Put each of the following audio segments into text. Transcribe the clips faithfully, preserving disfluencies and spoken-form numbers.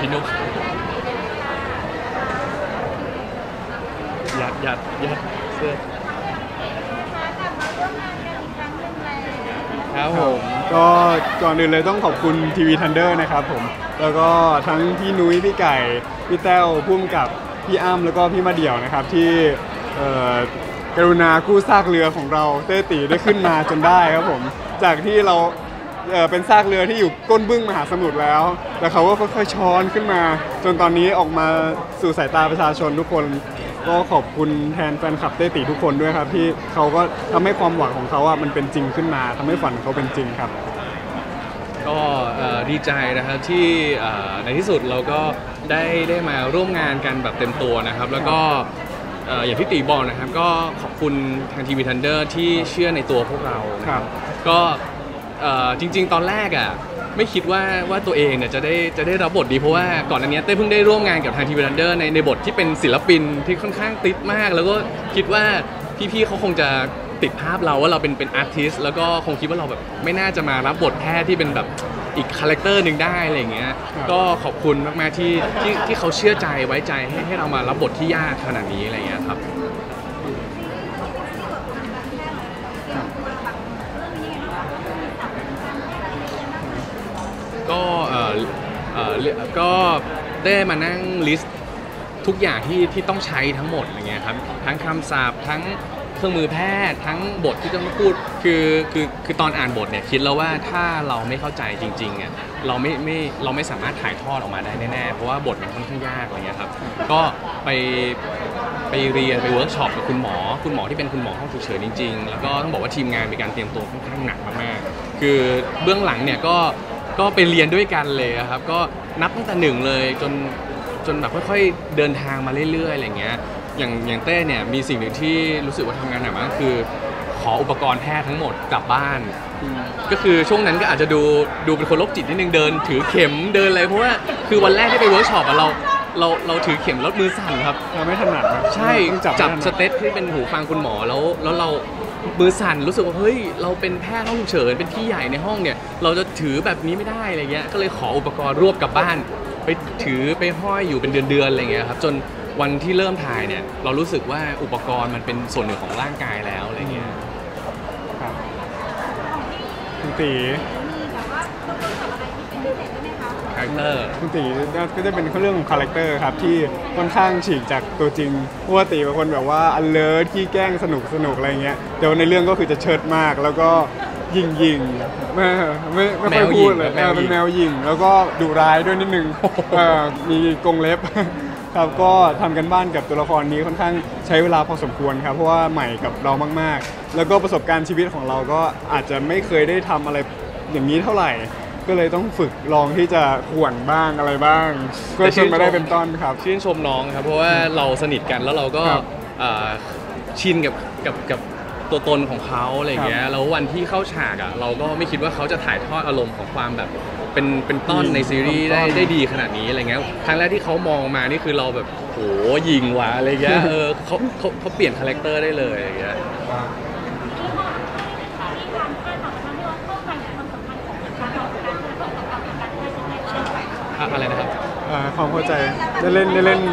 พี่นุ๊กยัดยัดยัดเสื้อครับผมก็ก่อนอื่นเลยต้องขอบคุณทีวีทันเดอร์นะครับผมแล้วก็ทั้งพี่นุ้ยพี่ไก่พี่แต้วพุ่มกับพี่อ้ำแล้วก็พี่มาเดี่ยวนะครับที่กรุณากู้ซากเรือของเราเต้ตีได้ขึ้นมาจนได้ครับผมจากที่เราเป็นซากเรือที่อยู่ก้นบึ้งมหาสมุทรแล้วแต่เขาก็ค่อยๆช้อนขึ้นมาจนตอนนี้ออกมาสู่สายตาประชาชนทุกคนก็ขอบคุณแทนแฟนคลับเต้ตีทุกคนด้วยครับที่เขาก็ทำให้ความหวังของเขาอ่ะมันเป็นจริงขึ้นมาทำให้ฝันเขาเป็นจริงครับก็ดีใจนะครับที่ในที่สุดเราก็ได้ได้มาร่วมงานกันแบบเต็มตัวนะครับแล้วก็อย่างที่ตีบอกนะครับก็ขอบคุณทางทีวีทันเดอร์ที่เชื่อในตัวพวกเราครับก็จริงๆตอนแรกอ่ะไม่คิดว่าว่าตัวเองเนี่ยจะได้จะได้รับบทดีเพราะว่าก่อนอันนี้เต้เพิ่งได้ร่วมงานกับทางทีวีทันเดอร์ในในบทที่เป็นศิลปินที่ค่อนข้างติดมากแล้วก็คิดว่าพี่ๆเขาคงจะติดภาพเราว่าเราเป็นเป็นอาร์ติสต์แล้วก็คงคิดว่าเราแบบไม่น่าจะมารับบทแพทย์ที่เป็นแบบอีกคาแรคเตอร์หนึ่งได้อะไรอย่างเงี้ยก็ขอบคุณมากๆที่ที่ที่เขาเชื่อใจไว้ใจให้ให้เรามารับบทที่ยากขนาดนี้อะไรอย่างเงี้ยครับก็เอ่อเอ่อก็ได้มานั่งลิสต์ทุกอย่างที่ที่ต้องใช้ทั้งหมดอะไรเงี้ยครับทั้งคำศัพท์ทั้งเครื่องมือแพทย์ทั้งบทที่ต้องพูดคือคือคือตอนอ่านบทเนี่ยคิดแล้วว่าถ้าเราไม่เข้าใจจริงๆอ่ะเราไม่ไม่เราไม่สามารถถ่ายทอดออกมาได้แน่ๆเพราะว่าบทมันค่อนข้างยากอะไรเงี้ยครับก็ไปไปเรียนไปเวิร์กช็อปกับคุณหมอคุณหมอที่เป็นคุณหมอห้องฉุกเฉินจริงๆแล้วก็ต้องบอกว่าทีมงานมีการเตรียมตัวค่อนข้างหนักมากๆคือเบื้องหลังเนี่ยก็ก็ไปเรียนด้วยกันเลยครับก็นับตั้งแต่หนึ่งเลยจนจนแบบค่อยๆเดินทางมาเรื่อยๆอะไรเงี้ยอย่างอย่างเต้เนี่ยมีสิ่งหนึ่งที่รู้สึกว่าทำงานหนักมากคือขออุปกรณ์แพทย์ทั้งหมดกลับบ้านก็คือช่วงนั้นก็อาจจะดูดูเป็นคนโรคจิตนิดนึงเดินถือเข็มเดินอะไรเพราะว่าคือวันแรกที่ไปเวิร์กช็อปอะเราเราเราถือเข็มแล้วมือสั่นครับเราไม่ถนัดใช่จับสเตทที่เป็นหูฟังคุณหมอแล้วแล้วเรามือสั่นรู้สึกว่าเฮ้ยเราเป็นแพทย์ห้องฉุกเฉินเป็นพี่ใหญ่ในห้องเนี่ยเราจะถือแบบนี้ไม่ได้อะไรเงี้ยก็เลยขออุปกรณ์รวบกลับบ้านไปถือไปห้อยอยู่เป็นเดือนๆอะไรเงี้ยครับจนวันที่เริ่มถ่ายเนี่ยเรารู้สึกว่าอุปกรณ์มันเป็นส่วนหนึ่งของร่างกายแล้วอะไรเงี้ยครับคุณตีคาแรคเตอร์คุณตีก็จะเป็นเรื่องของคาแรคเตอร์ครับที่ค่อนข้างฉีกจากตัวจริงเพราะว่าตีเป็นคนแบบว่า alert ขี้แกล้งสนุกสนุกอะไรเงี้ยเดี๋ยวในเรื่องก็คือจะเชิดมากแล้วก็ยิงยิงไม่ไม่ไม่ค่อยพูดเลยเป็นแมวยิงแล้วก็ดุร้ายด้วยนิดนึงมีกรงเล็บครับก็ทำกันบ้านกับตัวละครนี้ค่อนข้างใช้เวลาพอสมควรครับเพราะว่าใหม่กับเรามากๆแล้วก็ประสบการณ์ชีวิตของเราก็อาจจะไม่เคยได้ทำอะไรอย่างนี้เท่าไหร่ก็เลยต้องฝึกลองที่จะข่วนบ้างอะไรบ้างก็จนมาได้เป็นต้นครับชื่นชมน้องครับเพราะว่าเราสนิทกันแล้วเราก็ชินกับกับกับตัวตนของเขาอะไรเงี้ยแล้ววันที่เข้าฉากอ่ะเราก็ไม่คิดว่าเขาจะถ่ายทอดอารมณ์ของความแบบเป็นเป็นต้นในซีรีส์ได้ได้ดีขนาดนี้อะไรเงี้ยครั้งแรกที่เขามองมานี่คือเราแบบโหยิงว่ะอะไรเงี้ยเออเขาเขาเขาเปลี่ยนคาแรคเตอร์ได้เลยอะไรเงี้ยอะไรนะครับความเข้าใจได้เล่นได้เล่น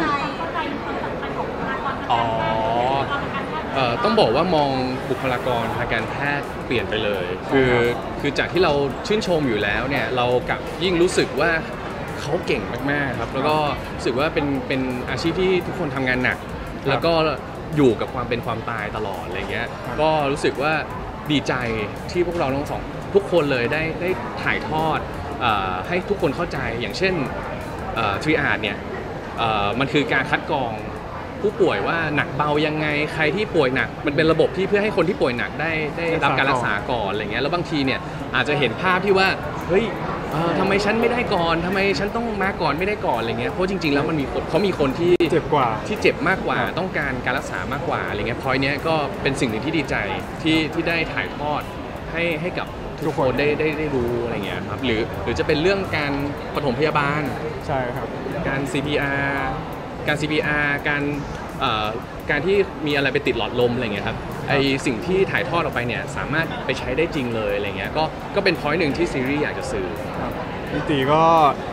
อ๋อเอ่อต้องบอกว่ามองบุคลากรทางการแพทย์เปลี่ยนไปเลยคือคือจากที่เราชื่นชมอยู่แล้วเนี่ยเรากับยิ่งรู้สึกว่าเขาเก่งมากๆครับแล้วก็รู้สึกว่าเป็นเป็นอาชีพที่ทุกคนทำงานหนักแล้วก็อยู่กับความเป็นความตายตลอดอะไรเงี้ยก็รู้สึกว่าดีใจที่พวกเราทั้งสองทุกคนเลยได้ได้ถ่ายทอดให้ทุกคนเข้าใจอย่างเช่นทรีอาร์เนี่ยมันคือการคัดกรองผู้ป่วยว่าหนักเบายังไงใครที่ป่วยหนักมันเป็นระบบที่เพื่อให้คนที่ป่วยหนักได้ได้รับการรักษาก่อนอะไรเงี้ยแล้วบางทีเนี่ยอาจจะเห็นภาพที่ว่าเฮ้ยทำไมฉันไม่ได้ก่อนทำไมฉันต้องมาก่อนไม่ได้ก่อนอะไรเงี้ยเพราะจริงๆแล้วมันมีคนเขามีคนที่เจ็บกว่าที่เจ็บมากกว่าต้องการการรักษามากกว่าอะไรเงี้ยพอยเนี้ยก็เป็นสิ่งหนึ่งที่ดีใจที่ที่ได้ถ่ายทอดให้ให้กับทุกคนได้ได้ได้รู้อะไรเงี้ยครับหรือหรือจะเป็นเรื่องการปฐมพยาบาลใช่ครับการ ซี พี อาร์ การ ซี พี อาร์ การการที่มีอะไรไปติดหลอดลมอะไรเงี้ยครับไอสิ่งที่ถ่ายทอดออกไปเนี่ยสามารถไปใช้ได้จริงเลยอะไรเงี้ยก็ก็เป็นพอยต์หนึ่งที่ซีรีส์อยากจะสื่อพี่ตีก็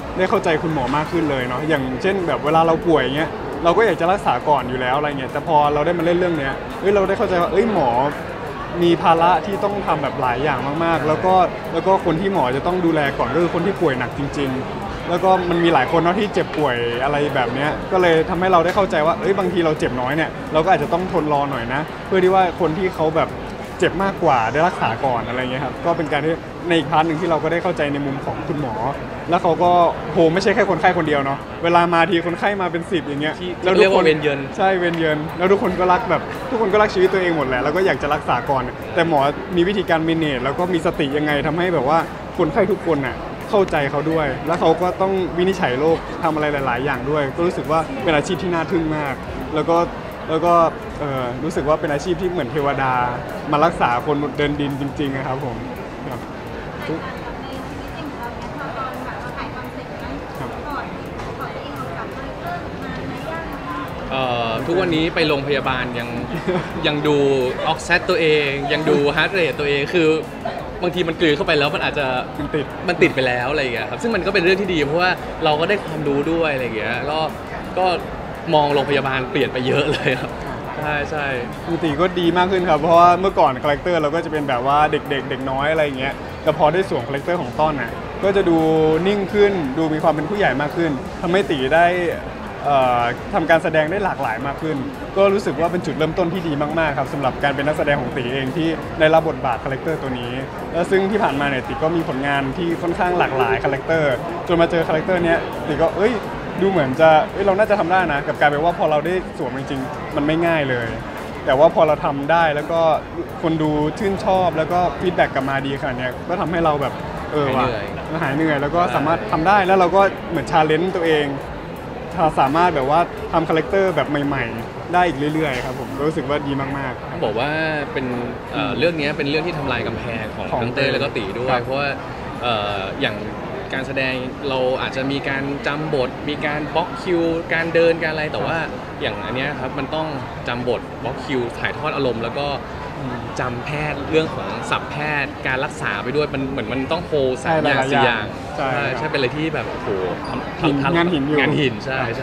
ได้เข้าใจคุณหมอมากขึ้นเลยเนาะอย่างเช่นแบบเวลาเราป่วยเงี้ยเราก็อยากจะรักษาก่อนอยู่แล้วอะไรเงี้ยแต่พอเราได้มาเล่นเรื่องเนี้ยเอ้ยเราได้เข้าใจว่าเอ้ยหมอมีภาระที่ต้องทำแบบหลายอย่างมากๆแล้วก็แล้วก็คนที่หมอจะต้องดูแลก่อนก็คือคนที่ป่วยหนักจริงๆแล้วก็มันมีหลายคนเนาะที่เจ็บป่วยอะไรแบบเนี้ยก็เลยทำให้เราได้เข้าใจว่าเอ้ยบางทีเราเจ็บน้อยเนี่ยเราก็อาจจะต้องทนรอหน่อยนะเพื่อที่ว่าคนที่เขาแบบเจ็บมากกว่าได้รักษาก่อนอะไรเงี้ยครับก็เป็นการที่ในอีกพาร์ทหนึ่งที่เราก็ได้เข้าใจในมุมของคุณหมอแล้วเขาก็โหไม่ใช่แค่คนไข้คนเดียวเนาะเวลามาทีคนไข้มาเป็นสิบอย่างเงี้ยที่แล้วเรีทุยกกคว่าน เวรเยินใช่เวรเยินแล้วทุกคนก็รักแบบทุกคนก็รักชีวิตตัวเองหมดแหละแล้วก็อยากจะรักษาก่อน แต่หมอมีวิธีการเมเนจแล้วก็มีสติยังไงทำให้แบบว่าคนไข้ทุกคนน่ะเข้าใจเขาด้วย แล้วเขาก็ต้องวินิจฉัยโรคทำอะไรหลาย ๆ อย่างด้วย ก็รู้สึกว่าเป็นอาชีพที่น่าทึ่งมาก แล้วก็แล้วก็เอ่อรู้สึกว่าเป็นอาชีพที่เหมือนเทวดามารักษาคนเดินดินจริงๆนะครับผมครับในชีวิตจริงของเราเนี่ยพอตอนแบบเราถ่ายทำเสร็จนั้นก่อนก่อนตัวเองออกจากคาแรคเตอร์มาในย่างนะคะเอ่อทุกวันนี้ไปโรงพยาบาลยัง ยังดูออกเซตตัวเอง ยังดูฮาร์ดเรทตัวเองคือบางทีมันกลืนเข้าไปแล้วมันอาจจะมันติดมันติดไปแล้วอะไรอย่างเงี้ยครับซึ่งมันก็เป็นเรื่องที่ดีเพราะว่าเราก็ได้ความรู้ด้วยอะไรอย่างเงี้ยก็ก็มองโรงพยาบาลเปลี่ยนไปเยอะเลยครับใช่ใช่ปกติก็ดีมากขึ้นครับเพราะว่าเมื่อก่อนคาแรคเตอร์เราก็จะเป็นแบบว่าเด็กๆ เด็กน้อยอะไรอย่างเงี้ยแต่พอได้สวมคาแรคเตอร์ของต้นน่ะก็จะดูนิ่งขึ้นดูมีความเป็นผู้ใหญ่มากขึ้นทำให้ตีได้เอ่อทำการแสดงได้หลากหลายมากขึ้น ก็รู้สึกว่าเป็นจุดเริ่มต้นที่ดีมากๆครับสำหรับการเป็นนักแสดงของตีเองที่ได้รับบทบาทคาแรคเตอร์ตัวนี้แล้วซึ่งที่ผ่านมาเนี่ยตีก็มีผลงานที่ค่อนข้างหลากหลายคาแรคเตอร์จนมาเจอคาแรคเตอร์เนี้ยตีก็เอ้ยดูเหมือนจะเอ้ยเราน่าจะทำได้นะกับการเป็นว่าพอเราได้สวมจริงๆมันไม่ง่ายเลย แต่ว่าพอเราทำได้แล้วก็คนดูชื่นชอบแล้วก็ฟีดแบ็กกลับมาดีขนาดเนี้ยก็ทำให้เราแบบเออว่ะหายเหนื่อยแล้วก็สามารถทำได้แล้วเราก็เหมือนชาเลนจ์ตัวเองถ้าสามารถแบบว่าทำคาแรคเตอร์แบบใหม่ๆ ได้อีกเรื่อยๆครับผมก็รู้สึกว่าดีมากๆต้องบอกว่าเป็นเอ่อเรื่องนี้เป็นเรื่องที่ทำลายกำแพงของของทั้งเต้ยแล้วก็ตีด้วครัยบเพราะว่าเอ่ออย่างการแสดงเราอาจจะมีการจำบท มีการบล็อกคิวการเดินการอะไรแต่ว่าอย่างอันเนี้ยครับมันต้องจำบทบล็อกคิวถ่ายทอดอารมณ์แล้วก็จำแพทย์เรื่องของศัพท์แพทย์การรักษาไปด้วยมันเหมือนมันต้องโฮสามอย่างสี่อย่างใช่ใช่ครับใช่เป็นอะไรที่แบบโอ้โหทำหินทำงานหินอยู่งานหินใช่ใช่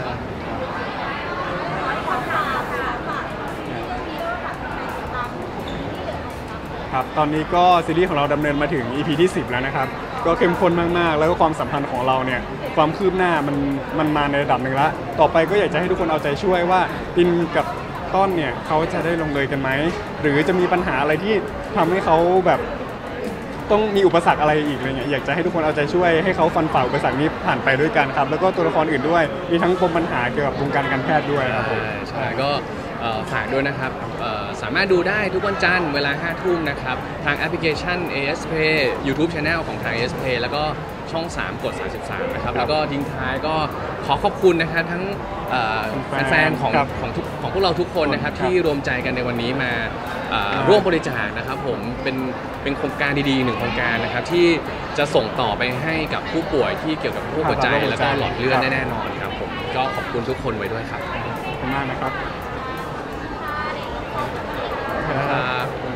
ครับตอนนี้ก็ซีรีส์ของเราดำเนินมาถึง อี พี ที่สิบแล้วนะครับก็เข้มข้นมากๆ แล้วก็ความสัมพันธ์ของเราเนี่ยความคืบหน้ามันมันมาในระดับหนึ่งละต่อไปก็อยากจะให้ทุกคนเอาใจช่วยว่าตินกับต้นเนี่ยเขาจะได้ลงเอยกันไหมหรือจะมีปัญหาอะไรที่ทำให้เขาแบบต้องมีอุปสรรคอะไรอีกอะไรเงี้ยอยากจะให้ทุกคนเอาใจช่วยให้เขาฟันฝ่าอุปสรรคนี้ผ่านไปด้วยกันครับแล้วก็ตัวละครอื่นด้วยมีทั้งปมปัญหาเกี่ยวกับวงการการแพทย์ด้วยครับผมใช่ใช่ก็เอ่อฝากด้วยนะครับเอ่อสามารถดูได้ทุกวันจันทร์เวลาห้าทุ่มนะครับทางแอปพลิเคชัน เอ เอส Play YouTube Channel ของทาง เอ เอส Play แล้วก็ช่องสามกดสามสิบสามนะครับแล้วก็ทิ้งท้ายก็ขอขอบคุณนะครับทั้งเอ่อแฟนๆแฟนๆของครับของทุกของพวกเราทุกคนนะครับครับที่รวมใจกันในวันนี้มาเอ่อครับร่วมบริจาคนะครับผมเป็นเป็นโครงการดีๆหนึ่งโครงการนะครับที่จะส่งต่อไปให้กับผู้ป่วยที่เกี่ยวกับโรคหัวใจครับแล้วก็หลอดเลือดครับแน่ๆนอนครับผมก็ขอบคุณทุกคนไว้ด้วยครับขอบคุณมากนะครับครับ